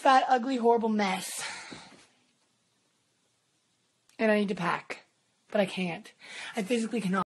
fat, ugly, horrible mess. And I need to pack. But I can't. I physically cannot.